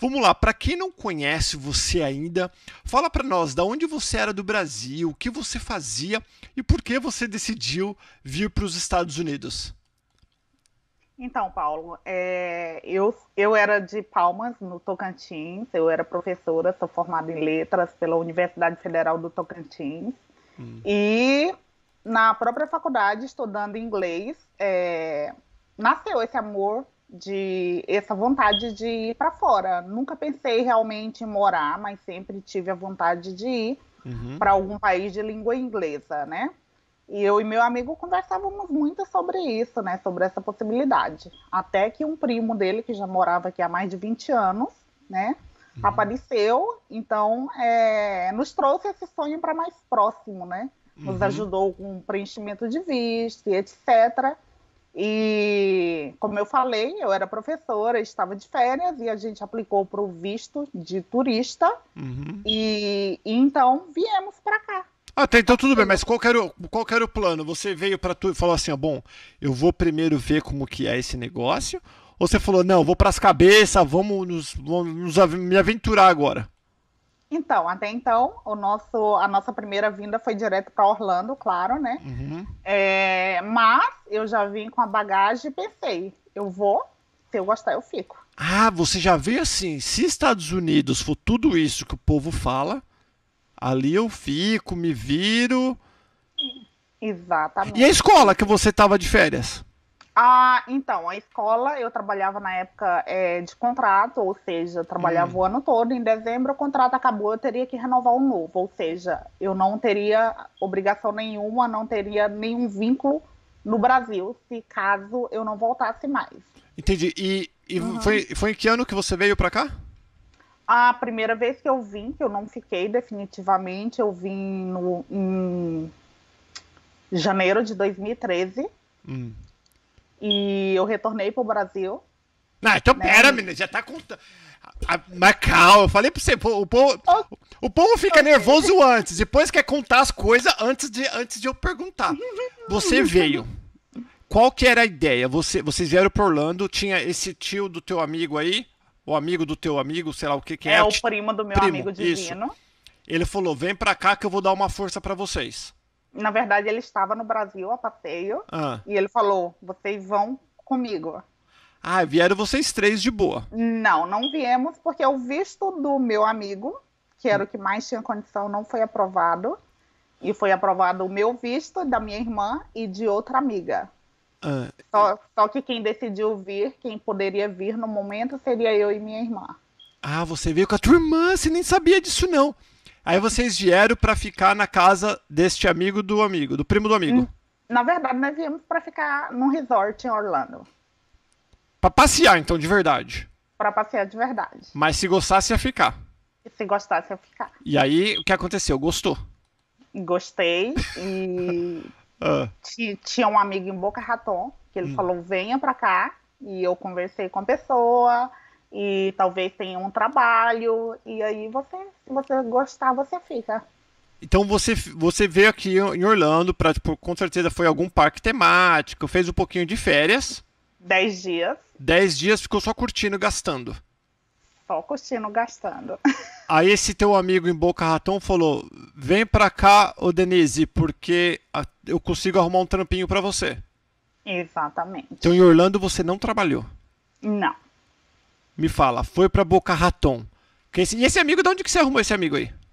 Vamos lá, para quem não conhece você ainda, fala para nós da onde você era do Brasil, o que você fazia e por que você decidiu vir para os Estados Unidos. Então, Paulo, eu era de Palmas, no Tocantins, eu era professora, sou formada em letras pela Universidade Federal do Tocantins, Hum. e na própria faculdade, estudando inglês, nasceu esse amor, essa vontade de ir para fora. Nunca pensei realmente em morar, mas sempre tive a vontade de ir Uhum. para algum país de língua inglesa, né? E eu e meu amigo conversávamos muito sobre isso, né? Sobre essa possibilidade. Até que um primo dele, que já morava aqui há mais de 20 anos, né? Uhum. Apareceu, então nos trouxe esse sonho para mais próximo, né? Nos Uhum. ajudou com o preenchimento de visto e etc. E, como eu falei, eu era professora, estava de férias e a gente aplicou para o visto de turista Uhum. e então viemos para cá. Ah, tá, então tudo bem, Passeio. mas qual que era o plano? Você veio para tu e falou assim, ó, bom, eu vou primeiro ver como que é esse negócio? Ou você falou, não, vou para as cabeças, me aventurar agora? Então, até então, a nossa primeira vinda foi direto para Orlando, claro, né? Uhum. Mas eu já vim com a bagagem e pensei, eu vou, se eu gostar, eu fico. Ah, você já veio assim, se Estados Unidos for tudo isso que o povo fala, ali eu fico, me viro. E a Exatamente. escola que você tava de férias? Então, a escola, eu trabalhava na época de contrato, ou seja, eu trabalhava Hum. o ano todo. Em dezembro, o contrato acabou, eu teria que renovar o novo, ou seja, eu não teria obrigação nenhuma, não teria nenhum vínculo no Brasil, se caso eu não voltasse mais. Entendi. E Uhum. foi em que ano que você veio pra cá? A primeira vez que eu vim, que eu não fiquei definitivamente, eu vim em janeiro de 2013 Hum. e eu retornei para o Brasil, Não, então né? pera, menina, já tá contando. Mas calma, eu falei pra você, o povo fica Ok. nervoso antes, depois quer contar as coisas antes de eu perguntar. Você veio. Qual que era a ideia? Vocês vieram pra Orlando, tinha esse tio do teu amigo aí, o amigo do teu amigo, sei lá o que que É é, o primo do meu primo, amigo isso. divino. Ele falou, vem pra cá que eu vou dar uma força pra vocês. Na verdade, ele estava no Brasil a passeio Ah, e ele falou: vocês vão comigo. ah, vieram vocês três de boa. Não, não viemos porque o visto do meu amigo, que era o que mais tinha condição, não foi aprovado. E foi aprovado o meu visto, da minha irmã e de outra amiga. Ah, Só que quem decidiu vir, quem poderia vir no momento, seria eu e minha irmã. você veio com a tua irmã, você nem sabia disso não. Aí vocês vieram pra ficar na casa deste amigo do amigo, do primo do amigo. Na verdade, nós viemos para ficar num resort em Orlando, Pra passear, então, de verdade. para passear de verdade. Mas se gostasse, ia ficar. E se gostasse, eu ficar. E aí, o que aconteceu? Gostou. Gostei e Ah, tinha um amigo em Boca Raton que ele hum. falou: venha para cá. E eu conversei com a pessoa e talvez tenha um trabalho. E aí se você gostar, você fica. Então você veio aqui em Orlando para, tipo, com certeza foi algum parque temático, fez um pouquinho de férias, 10 dias 10 dias ficou só curtindo, gastando. só curtindo, gastando. Aí esse teu amigo em Boca Raton falou: vem pra cá, ô Denise, porque eu consigo arrumar um trampinho pra você. Então em Exatamente. Orlando você não trabalhou. Não. Me fala, foi pra Boca Raton. E esse amigo, de onde que você arrumou esse amigo aí?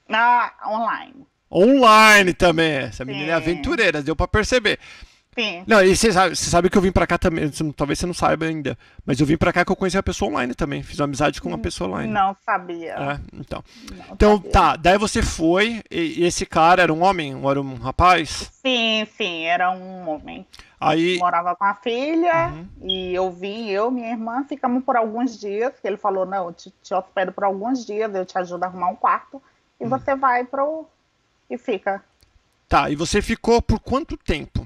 Online. Online também. Essa menina é Sim. aventureira, deu pra perceber. Sim. Não, e você sabe que eu vim pra cá também. Talvez você não saiba ainda. Mas eu vim pra cá que eu conheci a pessoa online também. Fiz uma amizade com uma pessoa online. Não sabia. É, então. Não Então, sabia. tá. Daí você foi. E esse cara era um homem? Ou era um rapaz? Sim, sim, era um homem. Aí. Morava com a filha Uhum, e eu vim, eu, minha irmã, ficamos por alguns dias. Que ele falou: não, eu te hospedo por alguns dias, eu te ajudo a arrumar um quarto e uhum. você vai pro. E fica. Tá, e você ficou por quanto tempo?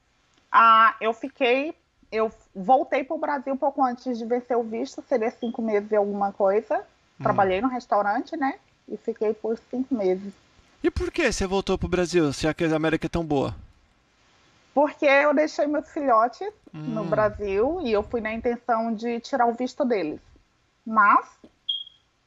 Eu fiquei. Eu voltei para o Brasil pouco antes de vencer o visto, seria 5 meses e alguma coisa. Hum. Trabalhei no restaurante, né? E fiquei por 5 meses. E por que você voltou pro Brasil, se a América é tão boa? Porque eu deixei meus filhotes no Hum. Brasil e eu fui na intenção de tirar o visto deles. Mas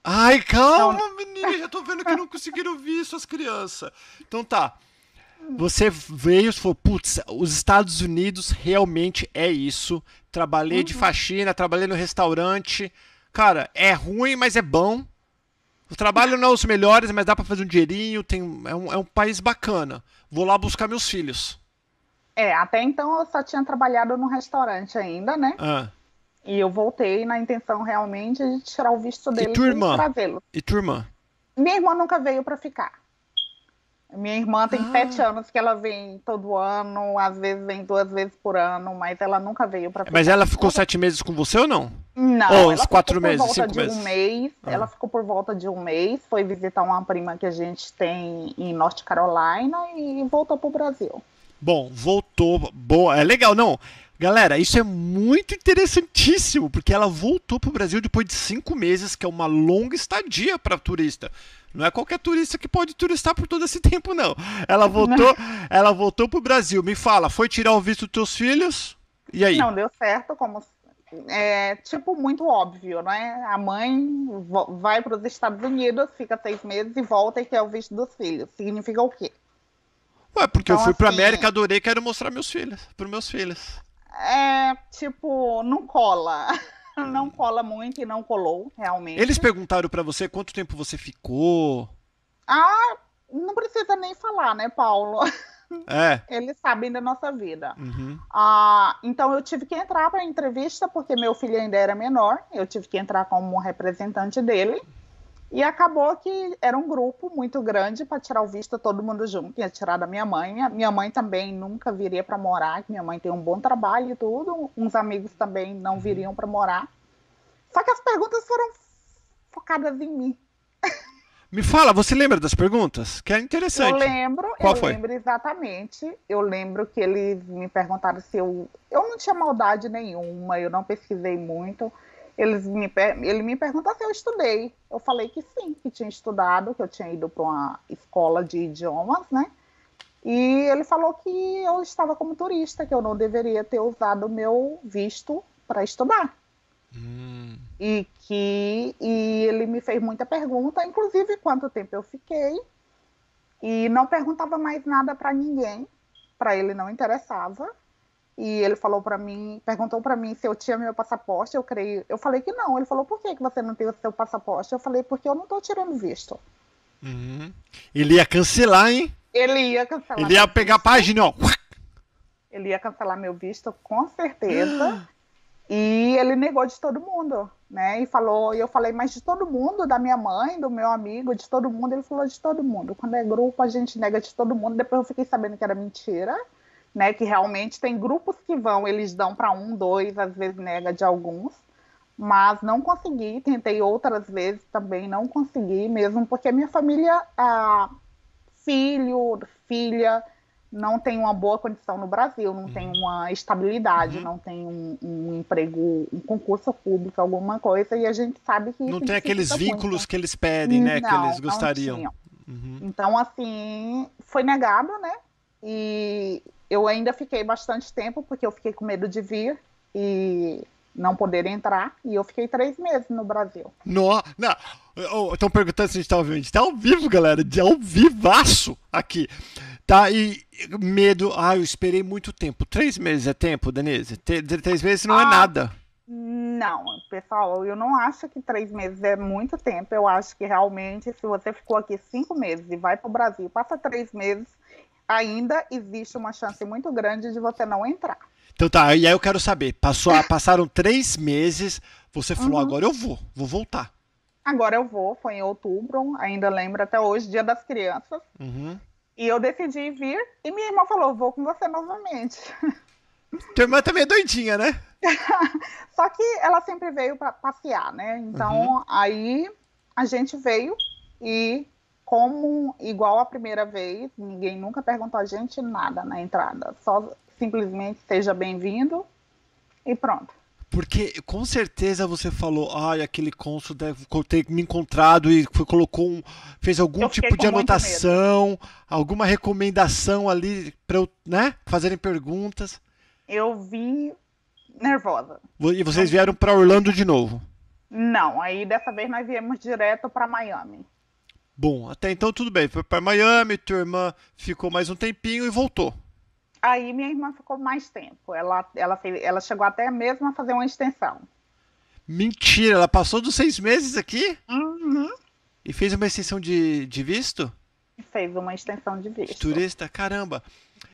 Ai, Então, calma, menina, já tô vendo que não conseguiram ver suas crianças. Então tá, você veio e falou, putz, os Estados Unidos realmente é isso. Trabalhei de uhum. faxina, trabalhei no restaurante. Cara, é ruim, mas é bom. O trabalho não é os melhores, mas dá pra fazer um dinheirinho. É um país bacana. Vou lá buscar meus filhos. Até então eu só tinha trabalhado no restaurante ainda, né? Ah, E eu voltei na intenção realmente de tirar o visto e deles tua e irmã? trazê-los. E tua irmã? Minha irmã nunca veio para ficar. Minha irmã tem sete Ah, anos que ela vem todo ano, às vezes vem 2 vezes por ano, mas ela nunca veio para mas ficar. ela ficou 7 meses com você ou não? Não, Ou uns ela ficou quatro por meses, volta cinco de um meses? mês. Ela Ah. ficou por volta de um mês, foi visitar uma prima que a gente tem em North Carolina e voltou para o Brasil. Bom, voltou. Boa, é legal, não. Galera, isso é muito interessantíssimo, porque ela voltou pro Brasil depois de 5 meses, que é uma longa estadia para turista. Não é qualquer turista que pode turistar por todo esse tempo, não. Ela voltou pro Brasil. Me fala, foi tirar o visto dos teus filhos? E aí? Não deu certo, como tipo muito óbvio, né? A mãe vai para os Estados Unidos, fica 6 meses e volta e quer o visto dos filhos. Significa o quê? Ué, porque eu Então, fui pra assim, América, adorei, quero mostrar meus filhos, pros meus filhos. tipo, não cola. Não cola muito e não colou, Eles realmente. perguntaram pra você quanto tempo você ficou. Ah, não precisa nem falar, né, Paulo? É. Eles sabem da nossa vida. Uhum. Então eu tive que entrar para a entrevista porque meu filho ainda era menor. Eu tive que entrar como representante dele. E acabou que era um grupo muito grande para tirar o visto todo mundo junto. Ia tirar da minha mãe. A minha mãe também nunca viria para morar, que minha mãe tem um bom trabalho e tudo. Uns amigos também não viriam para morar. Só que as perguntas foram focadas em mim. Me fala, você lembra das perguntas? Que é Eu interessante. lembro, Qual eu foi? lembro exatamente. Eu lembro que eles me perguntaram se eu não tinha maldade nenhuma, eu não pesquisei muito. Ele me perguntou se eu estudei. Eu falei que sim, que tinha estudado, que eu tinha ido para uma escola de idiomas, né? E ele falou que eu estava como turista, que eu não deveria ter usado o meu visto para estudar. E ele me fez muita pergunta, inclusive quanto tempo eu fiquei, e não perguntava mais nada para ninguém, para ele não interessava. E ele falou para mim, perguntou para mim se eu tinha meu passaporte, eu creio. Eu falei que não. Ele falou: "Por que você não tem o seu passaporte?" Eu falei: "Porque eu não estou tirando visto." Uhum. Ele ia cancelar, hein? Ele ia cancelar Ele ia meu pegar a visto, página, ó. ele ia cancelar meu visto com certeza. E ele negou de todo mundo, né? E eu falei, mas de todo mundo, da minha mãe, do meu amigo, de todo mundo. Ele falou de todo mundo. Quando é grupo, a gente nega de todo mundo. Depois eu fiquei sabendo que era mentira, né? Que realmente tem grupos que vão, eles dão para um, dois, às vezes nega de alguns. Mas não consegui, tentei outras vezes também, não consegui mesmo, porque a minha família, filho, filha, não tem uma boa condição no Brasil, não tem uma estabilidade, Uhum. não tem um emprego, um concurso público, alguma coisa, e a gente sabe que Não isso tem aqueles dificulta vínculos muito. que eles pedem, né? Que eles Não gostariam. tinham. Uhum. Então, assim, foi negado, né? E eu ainda fiquei bastante tempo, porque eu fiquei com medo de vir e não poder entrar, e eu fiquei 3 meses no Brasil. No, não. Estão perguntando se a gente tá ao vivo. A gente tá ao vivo, galera. De ao vivaço aqui. Tá, e medo. Ah, eu esperei muito tempo. 3 meses é tempo, Denise? 3 meses não é Ah, nada. Não, pessoal, eu não acho que 3 meses é muito tempo. Eu acho que realmente, se você ficou aqui 5 meses e vai para o Brasil, passa 3 meses, ainda existe uma chance muito grande de você não entrar. Então tá, e aí eu quero saber. Passaram 3 meses. Você falou, Uhum. agora eu vou voltar. Agora eu vou, foi em outubro, ainda lembro até hoje, Dia das Crianças, Uhum. e eu decidi vir, e minha irmã falou, vou com você novamente. Tua irmã também é doidinha, né? Só que ela sempre veio para passear, né? Uhum. Então, aí a gente veio e, como igual a primeira vez, ninguém nunca perguntou a gente nada na entrada. Só simplesmente seja bem-vindo e pronto. Porque com certeza você falou, ai, aquele cônsul deve ter me encontrado e colocou fez algum Eu fiquei tipo de com muito medo. anotação, alguma recomendação ali para eu, né, fazerem perguntas. Eu vim nervosa. E vocês Não, vieram para Orlando de novo. Não, aí dessa vez nós viemos direto para Miami. Bom, até então tudo bem. Foi para Miami, tua irmã ficou mais um tempinho e voltou. Aí minha irmã ficou mais tempo. Ela chegou até mesmo a fazer uma extensão. Mentira, ela passou dos 6 meses aqui Uhum. e fez uma extensão de visto? Fez uma extensão de De visto. turista? Caramba.